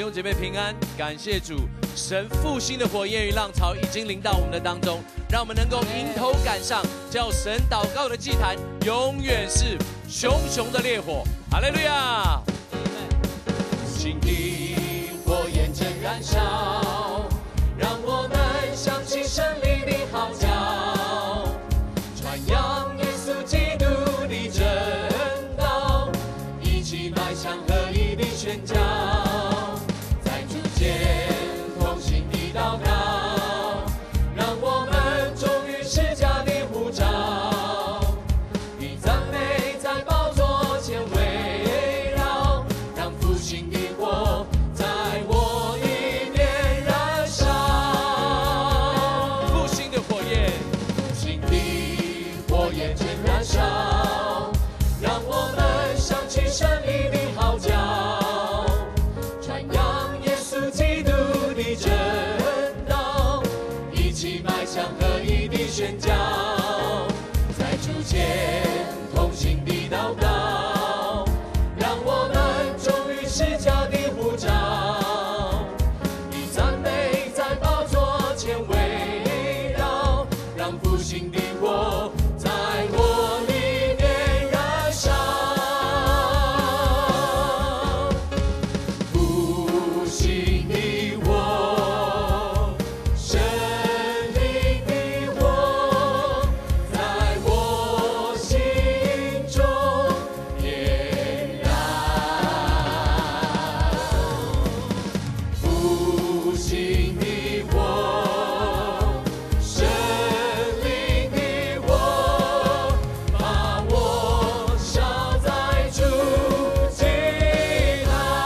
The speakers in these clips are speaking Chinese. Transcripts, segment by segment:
弟兄姐妹平安，感谢主，神复兴的火焰与浪潮已经临到我们的当中，让我们能够迎头赶上，叫神祷告的祭坛永远是熊熊的烈火。哈利路亚！ 复兴的火焰正燃烧，让我们响起胜利的号角，传扬耶稣基督的真道，一起迈向合一的宣教，在主前同心的祷告，让我们忠于释迦的呼召，以赞美在宝座前围绕，让复兴的火在我里面燃烧。 复兴的火焰， 复兴的火焰正燃烧，让我们响起胜利的号角，传扬耶稣基督的真道，一起迈向合一的宣教，在主前同心的祷告，让我们忠于释迦的呼召，以赞美在宝座前围绕，让复兴的火在我里面燃烧。复兴的火，生命的火，在我心中点燃。复兴的火，生命的火，把我烧在主祭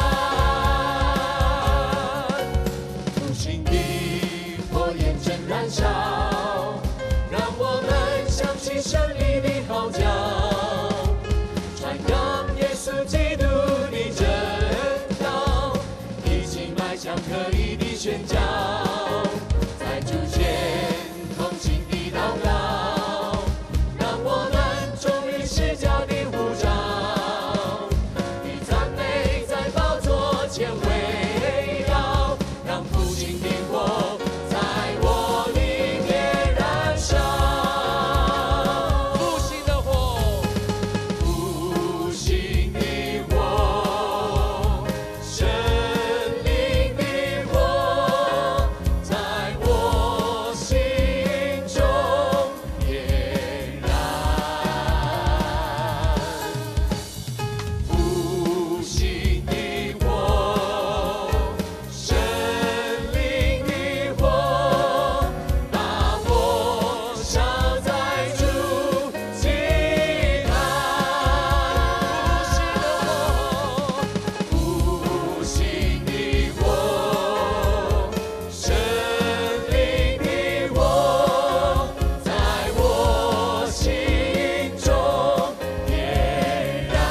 坛。复兴的火焰正燃烧，让我们响起胜利的号角，传扬耶稣基督的真道，一起迈向合一的宣教，在主前同心的祷告，让我们忠于释迦的呼召，以赞美在宝座前围绕，让复兴的火在我里面燃烧。 复兴的火， 复兴的火，生命的火，在我心中点燃。复兴的火，生命的火，把我烧在主祭坛。复兴的火，生命的火，在我心中点燃。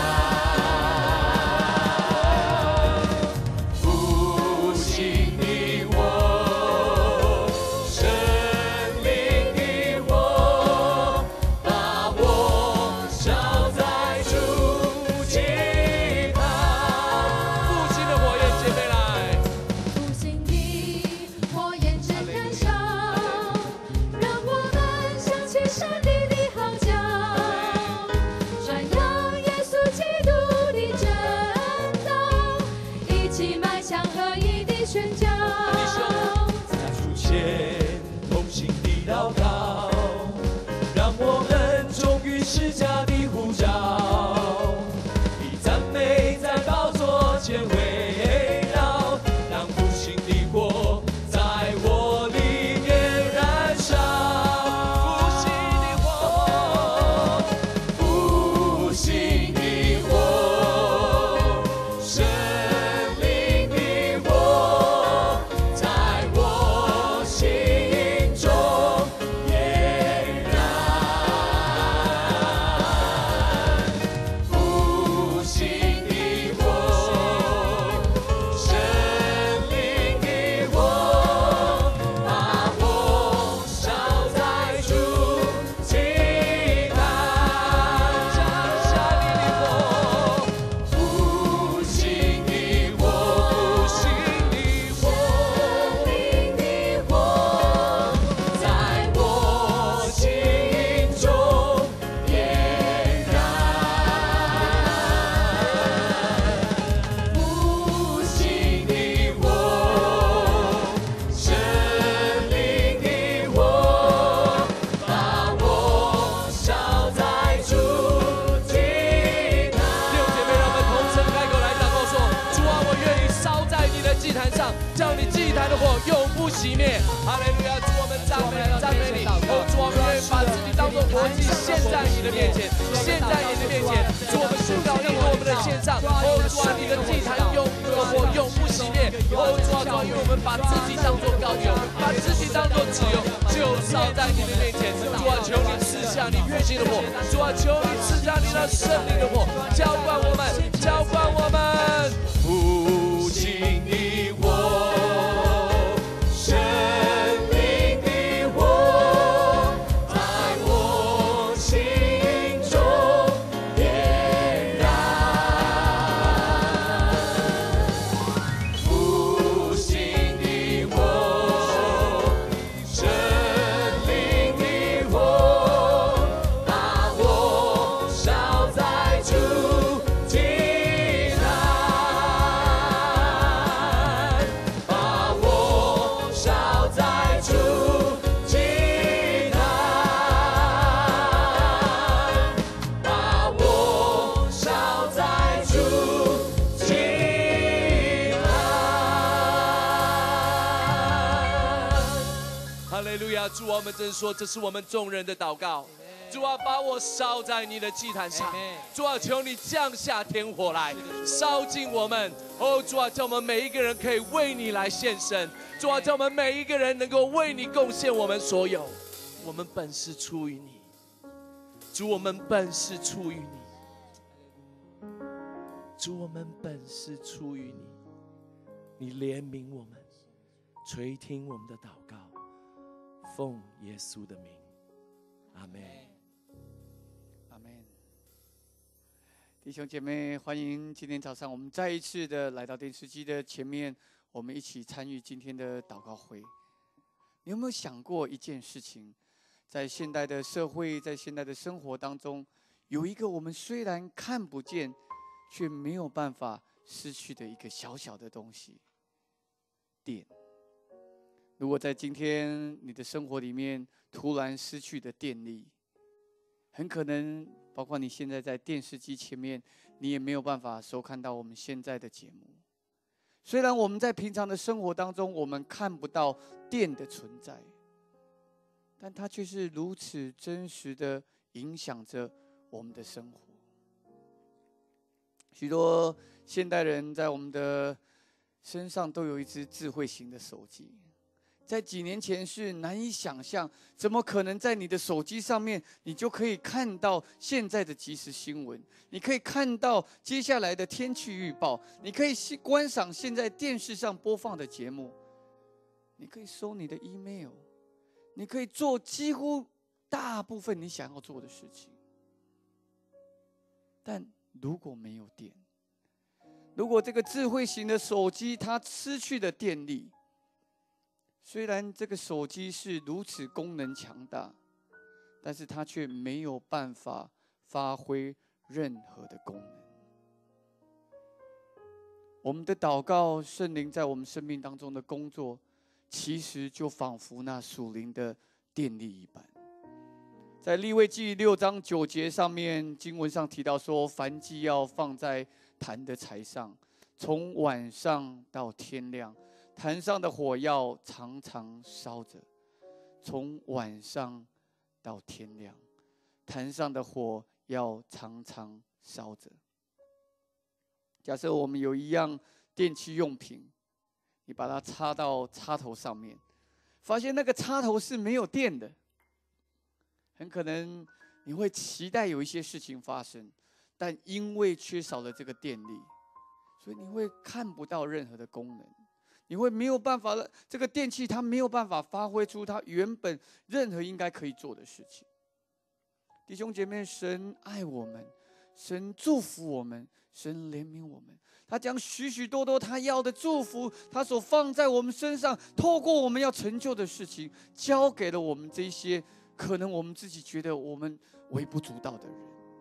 复兴的火，生命的火，把我烧在主祭坛。 复兴的火焰，姐妹来！ 复兴的火焰正燃烧，让我们响起胜利的号角，传扬耶稣基督的真道，一起迈向合一的宣教。 在主前同心的祷告，让我们忠于释迦的呼召，以赞美在宝座前围绕，让复兴的火在我里面燃烧。复兴的火，复兴的火，生命的火，在坛上，叫你祭坛的火永不熄灭。哈利路亚！主，我们赞美你，赞美你。主，我们愿意把自己当作活祭献在你的面前，献在你的面前。主，我们宣告因为我们的献上，主啊，你的祭坛永不熄灭。主啊，因为我们把自己当作膏油，把自己当作脂油，就烧在你的面前。主啊，求你赐下你运行的火。主啊，求你赐下你那圣灵的火，浇灌我们，浇灌我们。 复兴的火，生命的火，在我心中点燃。复兴的火，生命的火，把我烧在主祭坛，把我烧在主祭坛，把我烧在主祭坛。 哈利路亚！主啊，我们真说，这是我们众人的祷告。主啊，把我烧在你的祭坛上。主啊，求你降下天火来，烧尽我们。主啊，叫我们每一个人可以为你来献身。主啊，叫我们每一个人能够为你贡献我们所有。我们本是出于你，主，我们本是出于你，主，我们本是出于你。你怜悯我们，垂听我们的祷告，奉耶稣的名，阿门。 阿门。弟兄姐妹，欢迎今天早上我们再一次的来到电视机的前面，我们一起参与今天的祷告会。你有没有想过一件事情？在现代的社会，在现代的生活当中，有一个我们虽然看不见，却没有办法失去的一个小小的东西——电。如果在今天你的生活里面突然失去的电力，很可能包括你现在在电视机前面，你也没有办法收看到我们现在的节目。虽然我们在平常的生活当中，我们看不到电的存在，但它却是如此真实的影响着我们的生活。许多现代人在我们的身上都有一只智慧型的手机。在几年前是难以想象，怎么可能在你的手机上面，你就可以看到现在的即时新闻，你可以看到接下来的天气预报，你可以观赏现在电视上播放的节目，你可以收你的 email， 你可以做几乎大部分你想要做的事情。但如果没有电，如果这个智慧型的手机它失去了电力，虽然这个手机是如此功能强大，但是它却没有办法发挥任何的功能。我们的祷告，圣灵在我们生命当中的工作，其实就仿佛那属灵的电力一般。在利未记6章9节上面，经文上提到说，燔祭要放在坛的柴上，从晚上到天亮。坛上的火要常常烧着，从晚上到天亮，坛上的火要常常烧着。假设我们有一样电器用品，你把它插到插头上面，发现那个插头是没有电的，很可能你会期待有一些事情发生，但因为缺少了这个电力，所以你会看不到任何的功能。你会没有办法，这个电器它没有办法发挥出它原本任何应该可以做的事情。弟兄姐妹，神爱我们，神祝福我们，神怜悯我们，他将许许多多他要的祝福，他所放在我们身上，透过我们要成就的事情，交给了我们这些可能我们自己觉得我们微不足道的人。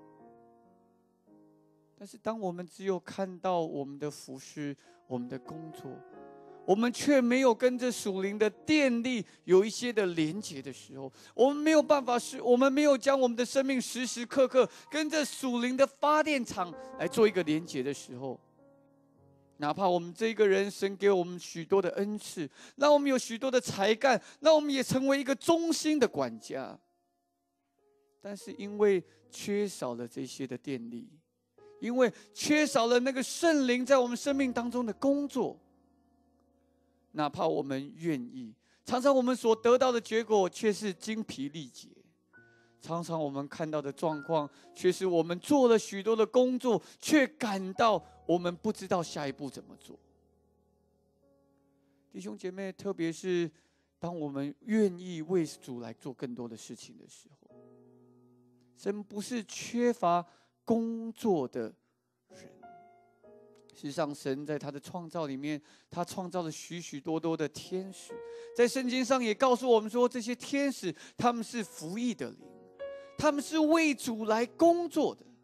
但是当我们只有看到我们的服事，我们的工作，我们却没有跟着属灵的电力有一些的连结的时候，我们没有办法，我们没有将我们的生命时时刻刻跟着属灵的发电厂来做一个连结的时候， 哪怕我们这个人，神给我们许多的恩赐，让我们有许多的才干，让我们也成为一个忠心的管家。但是因为缺少了这些的电力，因为缺少了那个圣灵在我们生命当中的工作，哪怕我们愿意，常常我们所得到的结果却是精疲力竭。常常我们看到的状况，却是我们做了许多的工作，却感到我们不知道下一步怎么做。弟兄姐妹，特别是当我们愿意为主来做更多的事情的时候，神不是缺乏工作的人。事实上，神在他的创造里面，他创造了许许多多的天使。在圣经上也告诉我们说，这些天使他们是服役的灵，他们是为主来工作的。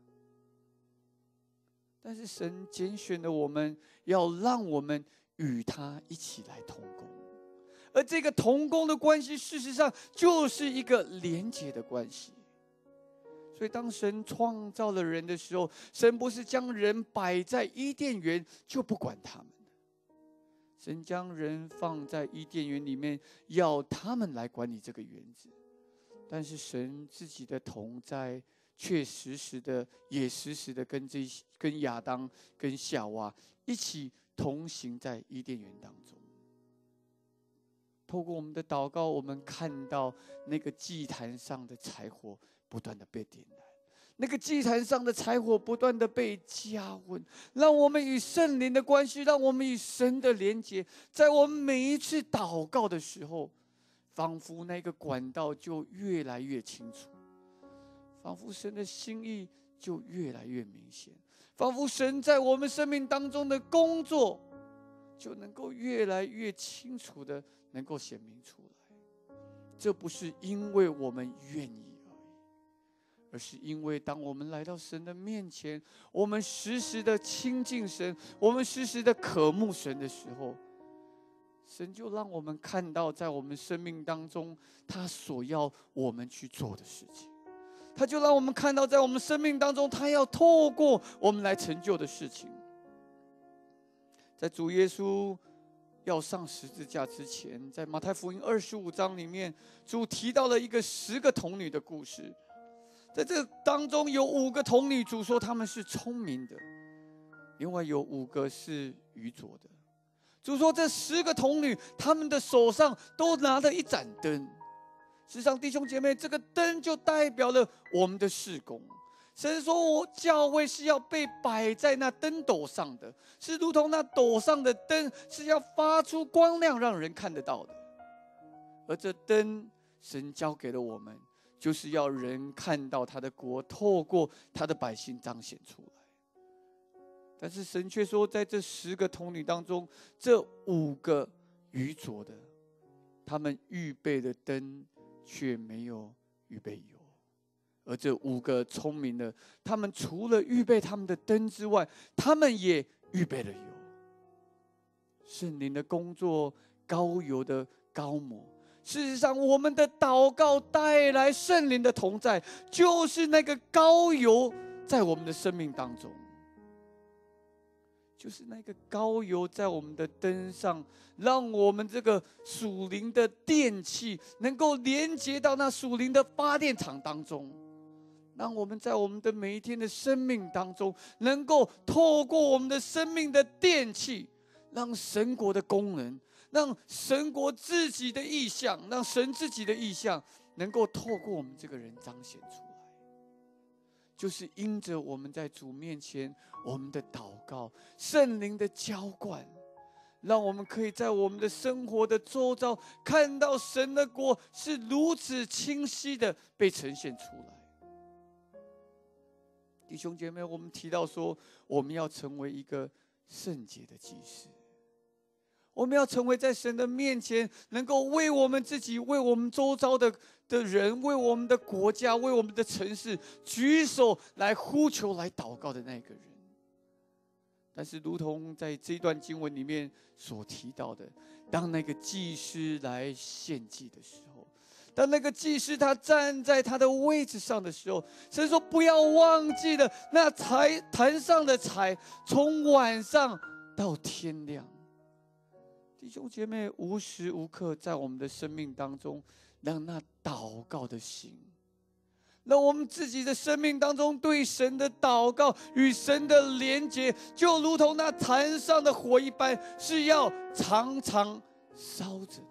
但是神拣选了我们，要让我们与他一起来同工。而这个同工的关系，事实上就是一个连结的关系。所以当神创造了人的时候，神不是将人摆在伊甸园就不管他们的，神将人放在伊甸园里面，要他们来管理这个园子。但是神自己的同在，却时时的跟亚当、跟夏娃一起同行在伊甸园当中。透过我们的祷告，我们看到那个祭坛上的柴火不断的被点燃，那个祭坛上的柴火不断的被加温，让我们与圣灵的关系，让我们与神的连结，在我们每一次祷告的时候，仿佛那个管道就越来越清楚，仿佛神的心意就越来越明显，仿佛神在我们生命当中的工作就能够越来越清楚的能够显明出来。这不是因为我们愿意而已，而是因为当我们来到神的面前，我们时时的亲近神，我们时时的渴慕神的时候，神就让我们看到在我们生命当中他所要我们去做的事情，他就让我们看到在我们生命当中他要透过我们来成就的事情。在主耶稣要上十字架之前，在马太福音25章里面，主提到了一个10个童女的故事。在这当中有5个童女，主说她们是聪明的，另外有5个是愚拙的。主说这10个童女，她们的手上都拿着一盏灯。事实上，弟兄姐妹，这个灯就代表了我们的事工。神说，我教会是要被摆在那灯斗上的，是如同那斗上的灯，是要发出光亮，让人看得到的。而这灯，神交给了我们，就是要人看到他的国，透过他的百姓彰显出来。但是神却说，在这10个童女当中，这5个愚拙的，他们预备的灯却没有预备油。而这5个聪明的，他们除了预备他们的灯之外，他们也预备了油。圣灵的工作，膏油的膏抹。事实上，我们的祷告带来圣灵的同在，就是那个膏油在我们的生命当中，就是那个膏油在我们的灯上，让我们这个属灵的电器能够连接到那属灵的发电厂当中。让我们在我们的每一天的生命当中，能够透过我们的生命的电器，让神国的功能，让神国自己的意象，让神自己的意象，能够透过我们这个人彰显出来。就是因着我们在主面前，我们的祷告，圣灵的浇灌，让我们可以在我们的生活的周遭，看到神的国是如此清晰的被呈现出来。弟兄姐妹，我们提到说，我们要成为一个圣洁的祭司，我们要成为在神的面前，能够为我们自己、为我们周遭的人、为我们的国家、为我们的城市举手来呼求、来祷告的那个人。但是，如同在这一段经文里面所提到的，当那个祭司来献祭的时候，当那个祭司他站在他的位置上的时候，神说不要忘记了那坛上的柴，从晚上到天亮。弟兄姐妹，无时无刻在我们的生命当中，让那祷告的心，让我们自己的生命当中对神的祷告与神的连结，就如同那坛上的火一般，是要常常烧着的。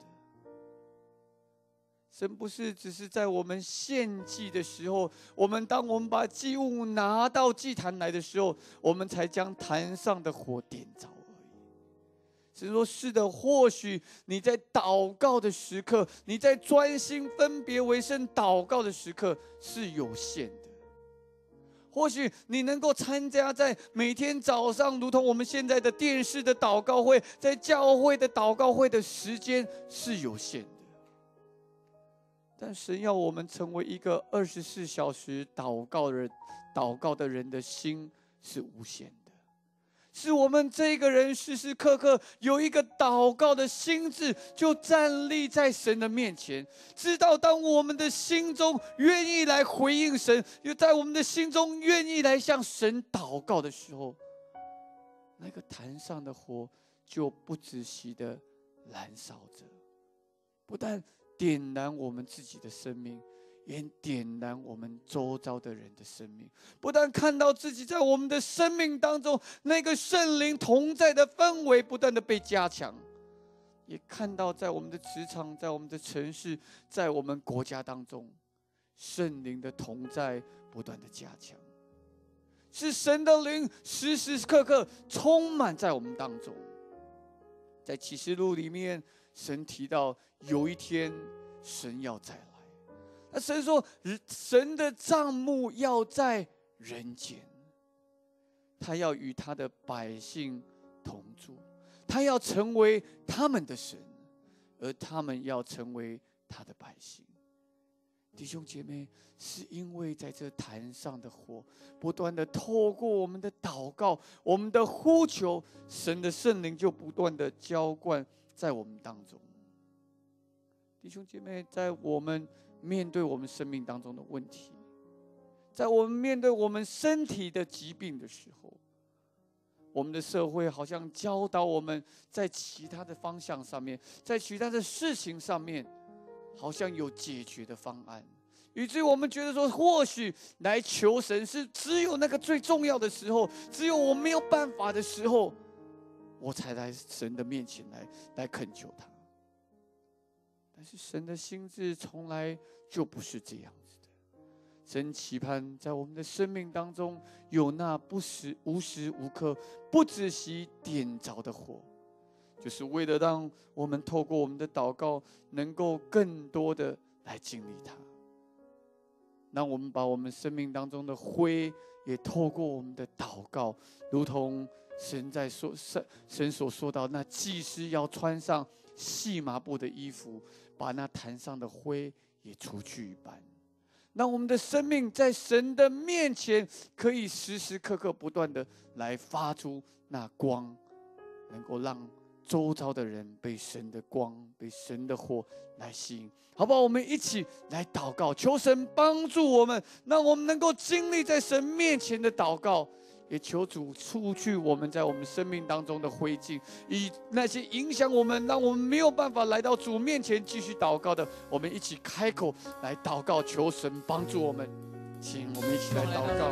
神不是只是在我们献祭的时候，当我们把祭物拿到祭坛来的时候，我们才将坛上的火点着而已。神说：是的，或许你在祷告的时刻，你在专心分别为圣祷告的时刻是有限的。或许你能够参加在每天早上，如同我们现在的电视的祷告会，在教会的祷告会的时间是有限的。但神要我们成为一个24小时祷告的人的心是无限的，是我们这个人时时刻刻有一个祷告的心志，就站立在神的面前，知道当我们的心中愿意来回应神，又在我们的心中愿意来向神祷告的时候，那个坛上的火就不止息的燃烧着，不但点燃我们自己的生命，也点燃我们周遭的人的生命。不但看到自己在我们的生命当中那个圣灵同在的氛围不断的被加强，也看到在我们的职场，在我们的城市，在我们国家当中，圣灵的同在不断的加强，是神的灵时时刻刻充满在我们当中。在启示录里面，神提到有一天神要再来，那神说神的帐幕要在人间，他要与他的百姓同住，他要成为他们的神，而他们要成为他的百姓。弟兄姐妹，是因为在这坛上的火不断的透过我们的祷告，我们的呼求，神的圣灵就不断的浇灌在我们当中。弟兄姐妹，在我们面对我们生命当中的问题，在我们面对我们身体的疾病的时候，我们的社会好像教导我们在其他的方向上面，在其他的事情上面好像有解决的方案，以至于我们觉得说，或许来求神是只有那个最重要的时候，只有我没有办法的时候，我才来神的面前来恳求他。但是神的心志从来就不是这样子的，神期盼在我们的生命当中有那无时无刻不止息点着的火，就是为了让我们透过我们的祷告能够更多的来经历它，让我们把我们生命当中的灰也透过我们的祷告，如同神所说到，那祭司要穿上细麻布的衣服，把那坛上的灰也除去一般，让我们的生命在神的面前可以时时刻刻不断的来发出那光，能够让周遭的人被神的光、被神的火来吸引。好不好？我们一起来祷告，求神帮助我们，让我们能够经历在神面前的祷告，也求主除去我们在我们生命当中的灰烬，以那些影响我们，让我们没有办法来到主面前继续祷告的，我们一起开口来祷告，求神帮助我们。请我们一起来祷告。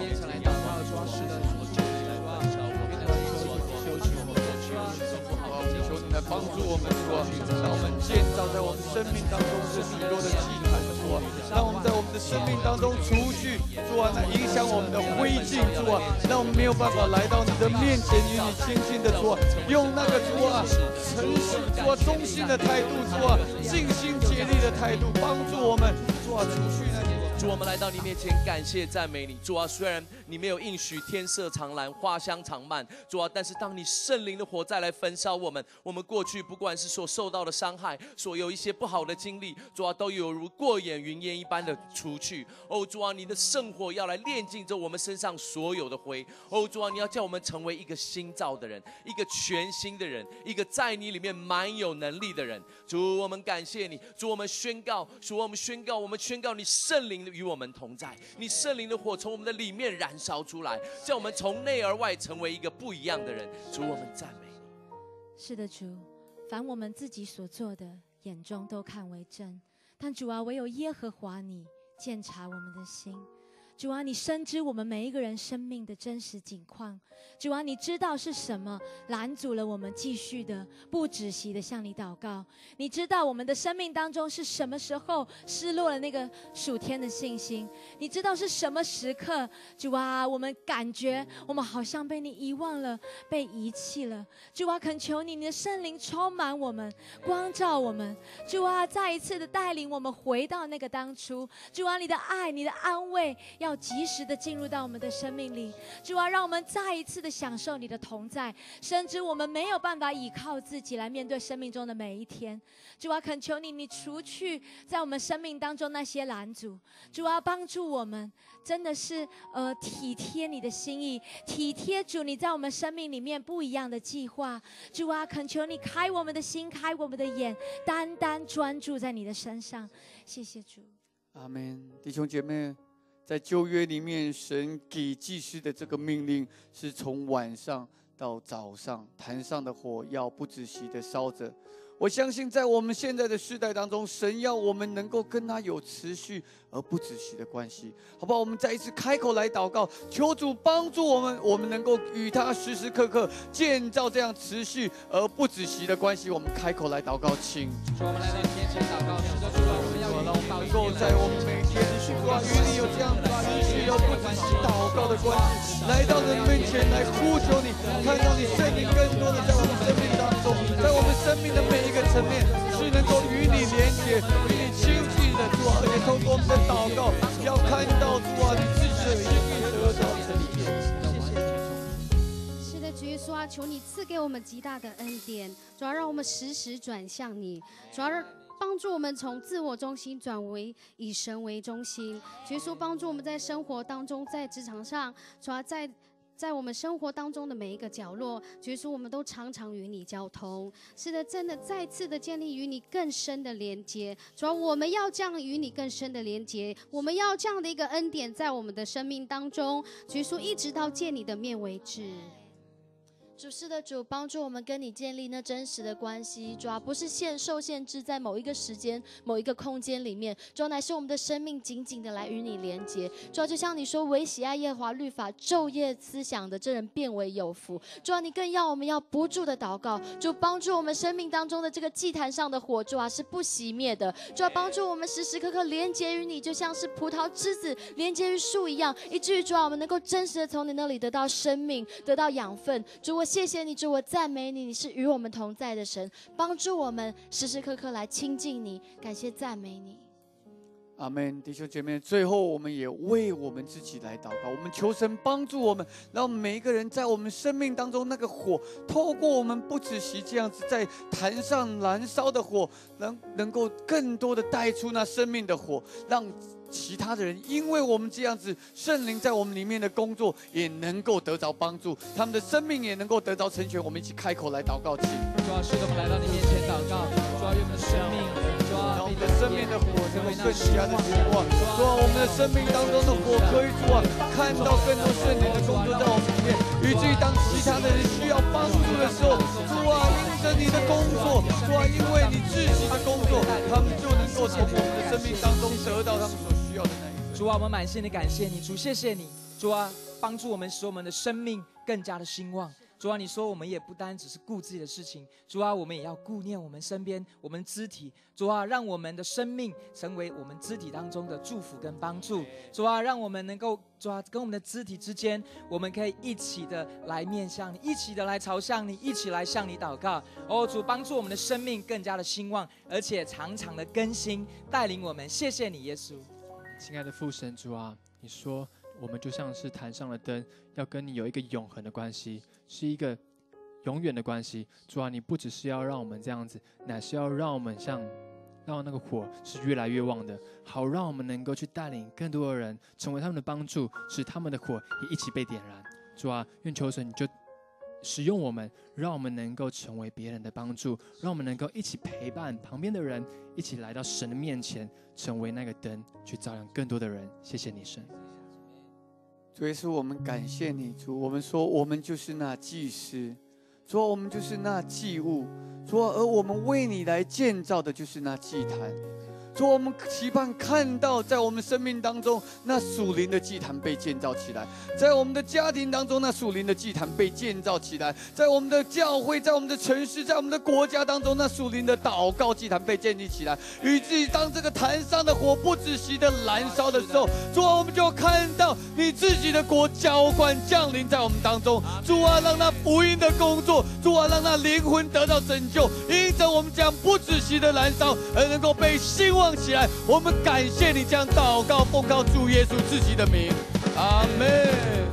求你来帮助我们，主啊，让我们建造在我们生命当中这许多的祭坛，主啊，让我们在我们的生命当中除去，主啊，那影响我们的灰烬，主啊，让我们没有办法来到你的面前与你亲近的，主啊，用那个主啊诚实，主啊忠心的态度，主啊尽心竭力的态度，帮助我们，主啊除去那些。 主，我们来到你面前，感谢赞美你。主啊，虽然你没有应许天色常蓝，花香常漫，主啊，但是当你圣灵的火再来焚烧我们过去不管是所受到的伤害，所有一些不好的经历，主啊，都有如过眼云烟一般的除去。哦，主啊，你的圣火要来炼净着我们身上所有的灰。哦，主啊，你要叫我们成为一个新造的人，一个全新的人，一个在你里面满有能力的人。主，我们感谢你。主，我们宣告，主，我们宣告你圣灵与我们同在，你圣灵的火从我们的里面燃烧出来，叫我们从内而外成为一个不一样的人。主，我们赞美你。 是的，主，凡我们自己所做的，眼中都看为正。但主啊，唯有耶和华你鉴察我们的心。主啊，你深知我们每一个人生命的真实景况。主啊，你知道是什么拦阻了我们继续的不止息的向你祷告。你知道我们的生命当中是什么时候失落了那个属天的信心。你知道是什么时刻，主啊，我们感觉我们好像被你遗忘了，被遗弃了。主啊，恳求你，你的圣灵充满我们，光照我们。主啊，再一次的带领我们回到那个当初。主啊，你的爱，你的安慰要及时的进入到我们的生命里。主啊，让我们再一次的享受你的同在，深知我们没有办法依靠自己来面对生命中的每一天。主啊，恳求你，你除去在我们生命当中那些拦阻。主啊，帮助我们真的是体贴你的心意，体贴主你在我们生命里面不一样的计划。主啊，恳求你开我们的心，开我们的眼，单单专注在你的身上。谢谢主。 阿们。弟兄姐妹，在旧约里面，神给祭司的这个命令是从晚上到早上，坛上的火要不止息的烧着。我相信在我们现在的世代当中，神要我们能够跟他有持续而不止息的关系，好不好？我们再一次开口来祷告，求主帮助我们，我们能够与他时时刻刻建造这样持续而不止息的关系。我们开口来祷告，请主，我们来到你面前祷告，是的，主啊，我们要让我们能够在我们每天主啊与你有这样持续而不止息祷告的关系，来到你面前来呼求你，看到你圣灵更多的在我们生命当中，在我们生命的每一个层面是能够与你连接、与你亲近的主啊，而且透过我们的祷告，要看到主啊你自己的心意得到成就。 是的，主耶稣啊，求你赐给我们极大的恩典，主要让我们时时转向你，主要帮助我们从自我中心转为以神为中心。主耶稣帮助我们在生活当中，在职场上，主要在我们生活当中的每一个角落，主耶稣，我们都常常与你交通。是的，真的再次的建立与你更深的连接。主要我们要这样与你更深的连接，我们要这样的一个恩典在我们的生命当中，主耶稣，一直到见你的面为止。 主，是的，主，帮助我们跟你建立那真实的关系。主啊，不是受限制在某一个时间、某一个空间里面，主啊，乃是我们的生命紧紧的来与你连接。主啊，就像你说，唯喜爱耶和华律法，昼夜思想的，这人变为有福。主啊，你更要我们要不住的祷告，主帮助我们生命当中的这个祭坛上的火，主啊，是不熄灭的。主啊，帮助我们时时刻刻连接于你，就像是葡萄枝子连接于树一样，以至于主啊，我们能够真实的从你那里得到生命，得到养分。主，我谢谢你，主，我赞美你，你是与我们同在的神，帮助我们时时刻刻来亲近你，感谢赞美你。 阿们，弟兄姐妹，最后我们也为我们自己来祷告，我们求神帮助我们，让我们每一个人在我们生命当中那个火，透过我们不止息这样子在坛上燃烧的火，能够更多的带出那生命的火，让其他的人因为我们这样子圣灵在我们里面的工作也能够得着帮助，他们的生命也能够得着成全。我们一起开口来祷告，请主啊，是的，我们来到你面前祷告，主啊，愿我们的生命，主啊， 让我们的生命的火能够更加的兴旺。主啊，我们的生命当中的火可以主啊看到更多圣灵的工作在我们里面，以至于当其他的人需要帮助的时候，主啊，因着你的工作，主啊，因为你自己的工作，他们就能够从我们的生命当中得到他们所需要的那一个。 主啊，我们满心的感谢你，主，谢谢你，主啊，帮助我们，使我们的生命更加的兴旺。主啊，你说我们也不单只是顾自己的事情，主啊，我们也要顾念我们身边我们肢体。主啊，让我们的生命成为我们肢体当中的祝福跟帮助。主啊，让我们能够，主啊，跟我们的肢体之间，我们可以一起的来面向你，一起的来朝向你，一起来向你祷告。哦，主，帮助我们的生命更加的兴旺，而且常常的更新，带领我们。谢谢你，耶稣。 亲爱的父神主啊，你说我们就像是坛上的灯，要跟你有一个永恒的关系，是一个永远的关系。主啊，你不只是要让我们这样子，乃是要让我们让那个火是越来越旺的，好让我们能够去带领更多的人，成为他们的帮助，使他们的火也一起被点燃。主啊，愿求神你就使用我们，让我们能够成为别人的帮助，让我们能够一起陪伴旁边的人，一起来到神的面前，成为那个灯，去照亮更多的人。谢谢你，神。 主耶稣，我们感谢你，主，我们说我们就是那祭司。 主啊，我们就是那祭物，主啊，而我们为你来建造的就是那祭坛。主啊，我们期盼看到在我们生命当中那属灵的祭坛被建造起来，在我们的家庭当中那属灵的祭坛被建造起来，在我们的教会，在我们的城市，在我们的国家当中那属灵的祷告祭坛被建立起来，以至于当这个坛上的火不止息的燃烧的时候，主啊，我们就看到你自己的国浇灌降临在我们当中。主啊，让那福音的工作，主啊，让那灵魂得到拯救，因着我们将不止息的燃烧而能够被兴旺起来。我们感谢你，这样祷告奉靠主耶稣自己的名，阿门。